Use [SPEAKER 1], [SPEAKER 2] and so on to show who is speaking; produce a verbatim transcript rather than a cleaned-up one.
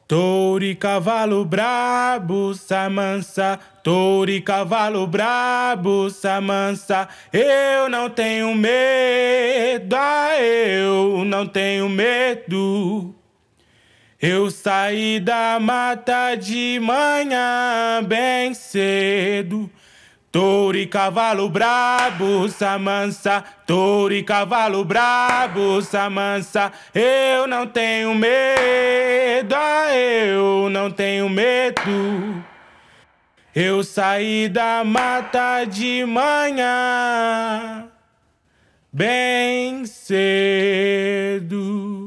[SPEAKER 1] Touro e cavalo brabo, samansa. Touro e cavalo brabo, samansa. Eu não tenho medo, ah, eu não tenho medo. Eu saí da mata de manhã bem cedo. Touro e cavalo brabo, samansa. Touro e cavalo brabo, samansa. Eu não tenho medo, ah, eu não tenho medo. Eu saí da mata de manhã bem cedo.